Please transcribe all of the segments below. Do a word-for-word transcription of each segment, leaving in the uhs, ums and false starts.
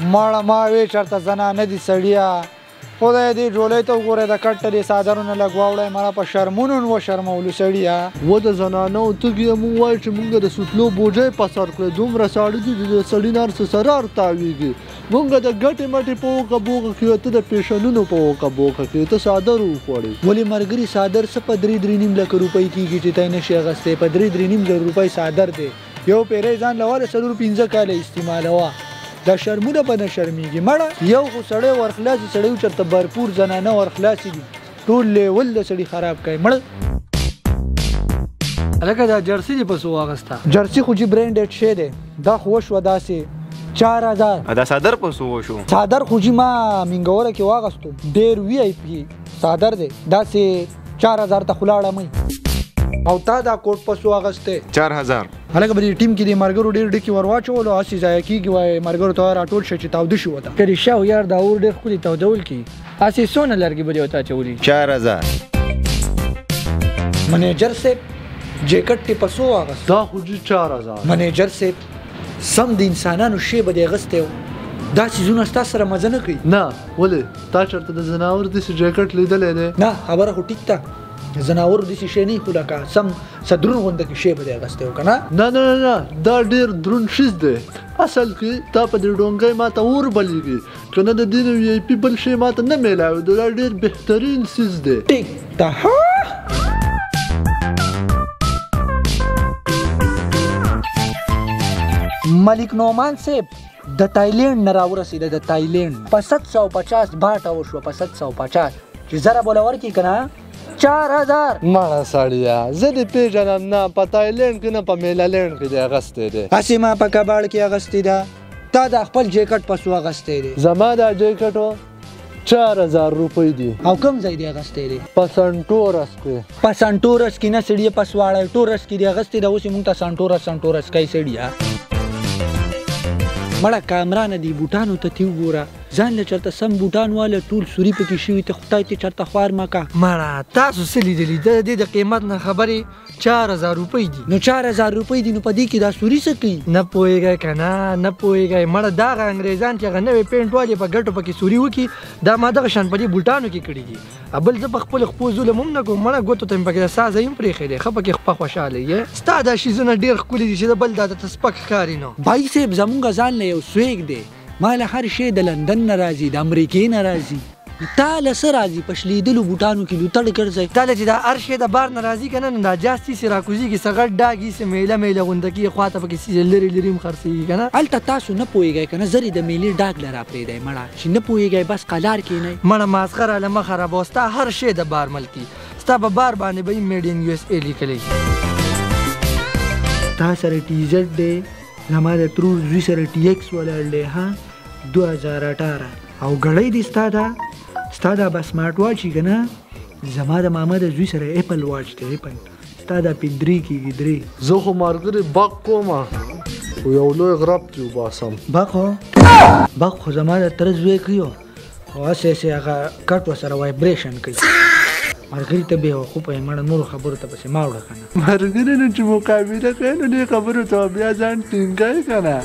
ماړه ما وې چېرته زنانه دي سړیه خدای دې جولۍ ته وګوره د کټ دې څادرونه لږ واوړی مړه په شرمونو وشرمولو سړیه و د زنانو تږي یې مونږ وایو چې مونږ د سوتلو بوجۍ په سر کړی دومره ساړه دي چې د سړي نه هر څه سرار تاویږي مونږ د ګټې مټې په وکه بوکه کې ته د پیشنونو په وکه بوکه کې ته څادر وخوړې ولې ملګري څادر څه په درې درې نیم لکه روپۍ کېږي چې تی نشي اخیستی په درې درې نیم زره روپۍ څادر دی یو پیری ځان له وله څلور پنځه کاله استعمالوه دا شرمونه به نه شرمېږي مړه یو خو سړی ورخلاصي سړی چېرته برپور زنانه ورخلاصي دي ټول لیول د سړي خراب کوي مړه هلکه دا جرسي دې په څو واخېسته جرسي خو چې برینډډ شی دی دا خو وشوه داسې چار هزار دا څادر په څو وشو څادر خو چې ما مینګوره کې واخېستو ډېر وي آی پي څادر دی داسې چار هزار ته خو لاړه مئ او تا دا کوټ په څو اخیستی چار هزار هلکه په دې ټیم کې د ملګرو ډېر ډکي ور واچولو هسې ضایع کېږي وایي ملګرو ته راټول شه چې تاوده شي ورته که رښتیا او یار دا اور ډېر ښکلي تودول کي هسې څونه لرګي به دې ورته اچولي چار هزار منیجر صاحب جیکټ یې په څو واخیست دا خو جي چار هزار منیجر صاحب سم د انسانانو شی به دې اخیستی و دا څیزونه ستا سره مزه نه کوي نه ولې تا چېرته د زناور داسې جیکټ لیدلی دی نه خبره خو ټیک ده زناورو داسې شی نه خو لکه سم صدرون غونده کې شی به دې اخیستی و که نه نه نه نه نه دا ډېر دروند شیز دی اصل کې تا په دې ډونګۍ ماته اور بلیږي که نه د دې نه وي آی پي بل شی ماته نه میلاوي دا ډېر بهترین سیز دی ټیک ده ملک نعمان صاحب د تایلینډ نه راورسېده د تایلینډ په ست سو پچاس باټه وشوه په ست سو پچاس چې زره به له ورکړي که نه چار هزار مړه سړیه زه دې پېژنم نه په تایلینډ کې نه په میلالینډ کې دې اخیستی دی هسې ما په کباړ کې اخیستی ده تا دا خپل جیکټ په څو اخیستی دی زما دا جیکټ و چار هزار روپۍ دي او کوم ځای دی اخیستی دی په سنټورس کې په سنټورس کې نه سړي په سواړی ټورس کې دی اخیستی ده اوس یې مونږ ته سنټورس سنټورس کوي سړیه مړه کامرانه دی بوټانو ته تې وګوره ځان له چېرته سم بوټان واله ټول سوري پکې شوي ته خدای ته چېرته خوار مه که مړه تاسو څه لیدلي د دې د قیمت نه خبرې چار هزار روپۍ دي نو چار هزار روپۍ دي نو په دې کې دا سوري څه کوي نه پوهېږئ که نه نه پوهېږئ مړه دغه انګریزان چې هغه نوی پینټ والې په ګټو پکې سوري وکړي دا ما دغه شان په دې بوټانو کې کړي دي بل زه په خپلو خپو ظلم هم نه کوم مړه ګوتو ته مې پکې د سازه هم پرېښی دی ښه پکې خپه خوشحاله یې ستا دا شیزونه ډېر ښکلي دي چې د بل دا درته سپک ښکاري نو بھائی صاحب زمونږ ځان له یو سویګ دی ما له هر شی د لندن نه راځي د امریکې نه راځي تا له څه راځي په شلیدلو بوټانو کې لوتړ ګرځئ تا له چې دا هر شی د بار نه راځي که نه نو دا جاستي سې راکوزېږي څه غټ ډاګي څه میله میله غونده کېږي خوا ته پکې لرې لرې هم خرڅېږي که نه هلته تاسو نه پوهېږئ که نه زر یې د میلې ډاګ له راپرېږدئ مړه چې نه پوهېږئ بس قلار کښېنئ مړه ماسخره له مه خرابوه ستا هر شی د بار ملکي ستا په بار باندې به یې میډ ان یو اس اے لیکلی تا سره ټي زیډ دی زما د ترور زوی سره ټي ایکس ولاړ دی ها دو هزار اټاره او ګړۍ دي ستا دا ستا دا به سمارټ واچ وي که نه زما د ماما د زوی سره اپل واچ دی اپل ستا دا پې درې کېږي درې زه خو ملګري بق کومه خو یو لوی غرب ترې وباسم بق خو بق خو زما د تره زوی کوي خو هسې هسې هغه کټ ورسره وایبریشن کوي ملګري ته بېوقوفه یې مړه نورو خبرو ته پسې ما وړه که نه ملګري نو چې مقابله کوي نو دې خبرو ته بیا ځان ټینګوي که نه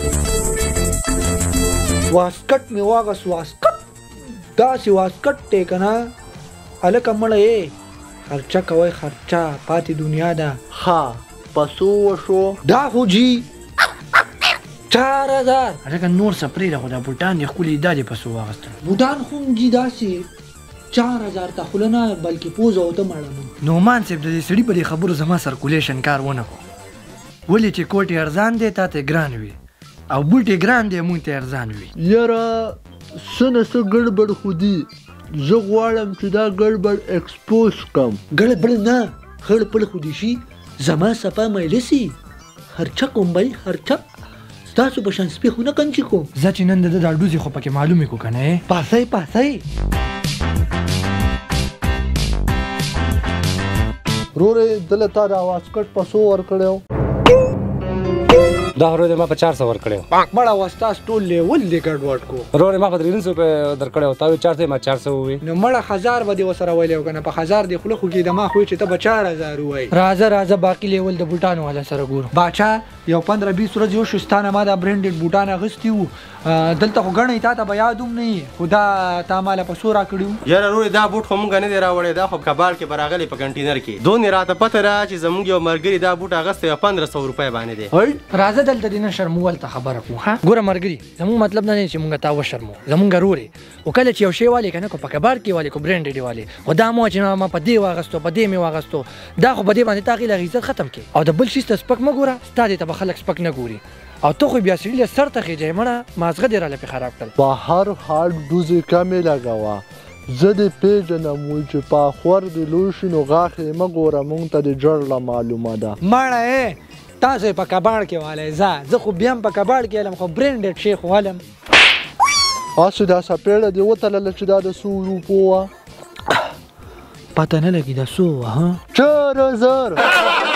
واسکټ مې واغست واسکټ داسې واسکټ دی که نه هلکه مړه یې خرچه کوئ خرچه پاتې دنیا ده ښه په څو وشو دا خو جي چار هزار هلکه نور څه پرېږده خو دا بوټان دې ښکلي دا دې په څو واخیستل بوټان خو هم جي داسې چار هزار ته خوله نه بلکې پوزه او ته مړه نعمان صاحب د دې سړي په دې خبرو زما سرکولیشن کار ونه کړو ولې چې کوټ یې ارزان دی تا ته ګران وي او بوټي ګران دی مونږ ته ارزان وي یاره څه نه څه ګړبړ خو دي زه غواړم چې دا ګړبړ ایکسپوز کړم ګړبړ نه خړپړ خو دي شي زما صفا میله سي خرچه کوم بھائی خرچه ستاسو په شان سپي خو نه کنچي کوم زه چې نن د ده دا ډوزې خو پکې معلومې کړو که نه پاسئ پاسئ رورې دله تا دا واسکټ په څو ورکړی و دا ورو ما په چار سو ورکړی مړه وستا ټول لیول دې ګډوډ کو ورو ما په درې سو په درکړی تا چار سو ما چار سو وي نو مړه هزار به دې وسره ویلې کنه په هزار دې خلکو کې د ما خو چې ته به چار هزار وای راځه راځه باقي لیول د بوټانو والا سره ګورو باچا یو پندرہ بیس ورځې یو شستانه ما دا برانډډ بوټان اغوستي وو دلته خو ګڼې تا ته به یاد هم نه وي خو دا تا ماله په څو راکړي یاره وروڼې دا بوټ خو مونږ نه دی راوړی دا خو کباړ کې به راغلی په کنټینر کې دونې راته پته را چې زموږ یو ملګري دا بوټ اغوستی یو پندرہ سو روپۍ باندې دی راځه دلته دې نه شرمول ته خبره کوو ها ګوره ملګري زموږ مطلب نه دی چې مونږ تا وشرمو زمونږ رورې او کله چې یو شی والي که نه کو په کباړ کې والي کو برانډډ والي خو دا مو چې ما په دې واغستو په دې مې واغستو دا خو په دې باندې تا غي عزت ختم کې او د بل شي ته سپک مه ګوره ستا دې ته به خلک سپک نه ګوري او ته خو بیا سړي له سر ته خېجې مړه مازغه دې راله پې خراب کړل په هر حال ډوزې کمې لګوه زه دې پېژنم وی چې پاخور دې لوی شي نو غاښې مه ګوره مونږ ته دې جړله معلومه ده مړه تاسو په کباړ کې والی زه زه خو بیا هم په کباړ کې ولم خو برانډډ شی خو ولم هسې دا سپېړه دې وتلله چې دا د څو روپو وه پته نه لګي دا څو وه چار زر